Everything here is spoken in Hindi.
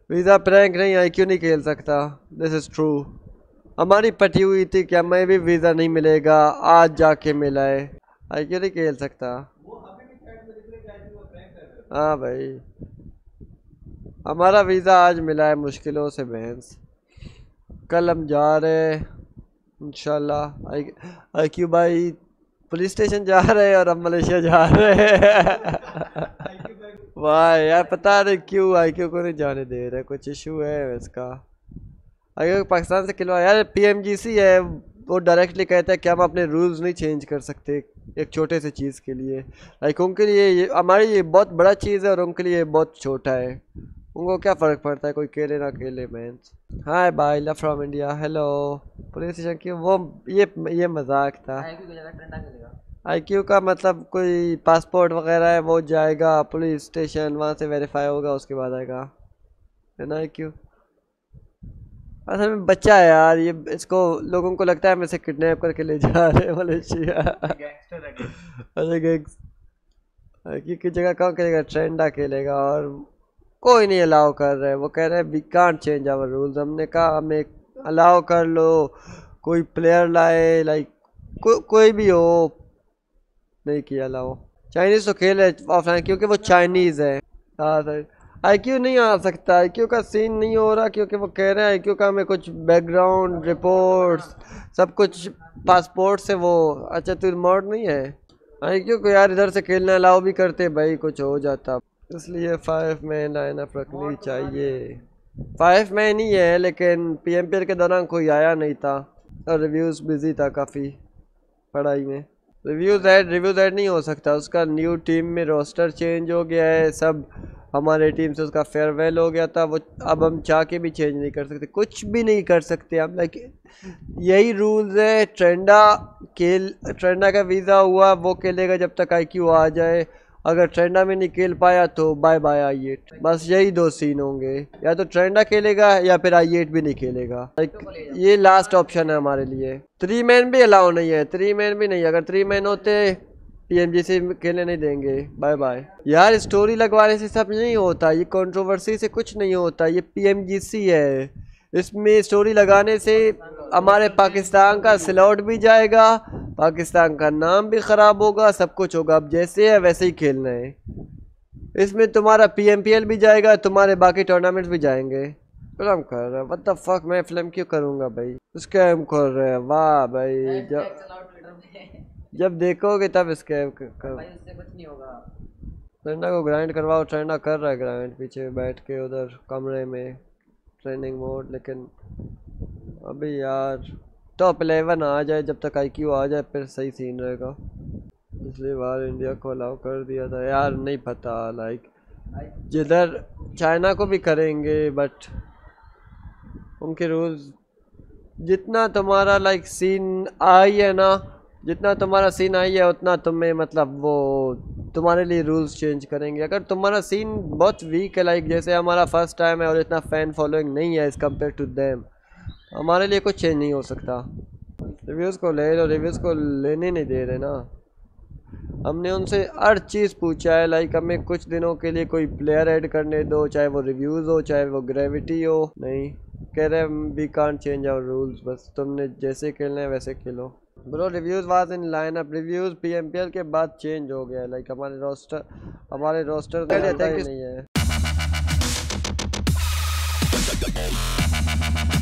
वीज़ा प्रैंक नहीं, आईक्यू नहीं खेल सकता, दिस इज़ ट्रू। हमारी पटी हुई थी कि हमें भी वीज़ा नहीं मिलेगा, आज जाके मिला है। आईक्यू नहीं खेल सकता। हाँ भाई, हमारा वीज़ा आज मिला है मुश्किलों से बहस। कल हम जा रहे हैं इंशाल्लाह। आईक्यू भाई पुलिस स्टेशन जा रहे हैं और हम मलेशिया जा रहे हैं। वाह यार, पता नहीं क्यों आईक्यू को नहीं जाने दे रहे, कुछ इशू है इसका। आईक्यू पाकिस्तान से खिलवा यार, पीएमजीसी है, वो डायरेक्टली कहता है कि हम अपने रूल्स नहीं चेंज कर सकते एक छोटे से चीज़ के लिए। लाइक उनके लिए ये हमारी ये बहुत बड़ा चीज़ है और उनके लिए बहुत छोटा है। उनको क्या फ़र्क पड़ता है कोई खेले ना खेले man. Hi bye, love from India, hello. Police station की वो ये मजाक था। आईक्यू का मतलब कोई पासपोर्ट वगैरह है वो जाएगा पुलिस स्टेशन, वहाँ से वेरीफाई होगा, उसके बाद आएगा, है ना आईक्यू। असल में बच्चा है यार ये, इसको लोगों को लगता है हम इसे किडनैप करके ले जा रहे हैं मलेशिया। अच्छा गैंग्स की जगह कौन खेलेगा, ट्रेंडा खेलेगा और कोई नहीं अलाउ कर रहे हैं। वो कह रहे हैं we can't change our rules. हमने कहा हमें अलाउ कर लो, कोई प्लेयर लाए, लाइक कोई भी हो। नहीं किया अलाउ। चाइनीज तो खेल है ऑफलाइन क्योंकि वो चाइनीज है। हाँ सर, आईक्यू नहीं आ सकता, आईक्यू का सीन नहीं हो रहा क्योंकि वो कह रहे हैं आईक्यू का हमें कुछ बैकग्राउंड रिपोर्ट्स सब कुछ पासपोर्ट से वो। अच्छा तू रिमोट नहीं है आईक्यू को यार, इधर से खेलना अलाउ भी करते भाई, कुछ हो जाता। इसलिए 5 मैन लाइनअप रखनी चाहिए। 5 मैन ही है लेकिन पीएमपीएल के दौरान कोई आया नहीं था और रिव्यूज़ बिजी था काफ़ी पढ़ाई में। रिव्यूज ऐड नहीं हो सकता, उसका न्यू टीम में रोस्टर चेंज हो गया है सब। हमारे टीम से उसका फेयरवेल हो गया था, वो अब हम चाह के भी चेंज नहीं कर सकते, कुछ भी नहीं कर सकते हम। लाइक यही रूल्स है। ट्रेंडा का वीज़ा हुआ वो खेलेगा जब तक आईक्यू आ जाए, अगर ट्रेंडा में नहीं खेल पाया तो बाय बाय आई8। बस यही दो सीन होंगे, या तो ट्रेंडा खेलेगा या फिर आई8 भी नहीं खेलेगा। लाइक ये लास्ट ऑप्शन है हमारे लिए। 3 मैन भी अलाउ नहीं है, 3 मैन भी नहीं। अगर 3 मैन होते पीएमजीसी खेलने नहीं देंगे, बाय बाय। यार स्टोरी लगवाने से सब नहीं होता, ये कंट्रोवर्सी से कुछ नहीं होता, ये पीएमजीसी है। इसमें स्टोरी लगाने से हमारे पाकिस्तान का स्लॉट भी जाएगा, पाकिस्तान का नाम भी ख़राब होगा, सब कुछ होगा। अब जैसे है वैसे ही खेलना है। इसमें तुम्हारा पीएमपीएल भी जाएगा, तुम्हारे बाकी टूर्नामेंट्स भी जाएंगे। फिल्म कर रहा है, व्हाट द फक, मैं फिल्म क्यों करूँगा भाई। स्कैम कर रहे हैं, वाह भाई। जब देखोगे तब स्कैम करो। ट्रेंडा को ग्राइंड करवाओ, ट्रेंडा कर रहा है ग्राइंड पीछे बैठ के उधर कमरे में, ट्रेनिंग मोड। लेकिन अभी यार टॉप 11 आ जाए, जब तक आईक्यू आ जाए फिर सही सीन रहेगा। इसलिए बाहर इंडिया को अलाउ कर दिया था यार, नहीं पता लाइक जिधर चाइना को भी करेंगे बट उनके रूल्स। जितना तुम्हारा लाइक सीन आई है ना, जितना तुम्हारा सीन आई है उतना तुम्हें मतलब वो तुम्हारे लिए रूल्स चेंज करेंगे। अगर तुम्हारा सीन बहुत वीक है, लाइक जैसे हमारा फर्स्ट टाइम है और इतना फ़ैन फॉलोइंग नहीं है एज़ कम्पेयर टू देम, हमारे लिए कुछ चेंज नहीं हो सकता। रिव्यूज़ को ले लो, रिव्यूज़ को लेने नहीं दे रहे ना। हमने उनसे हर चीज़ पूछा है, लाइक हमें कुछ दिनों के लिए कोई प्लेयर ऐड करने दो, चाहे वो रिव्यूज़ हो चाहे वो ग्रेविटी हो। नहीं, कह रहे we can't change our rules, बस तुमने जैसे खेलना है वैसे खेलो। Bro reviews was in line up, reviews PMPL के बाद चेंज हो गया है। लाइक हमारे रोस्टर नहीं है।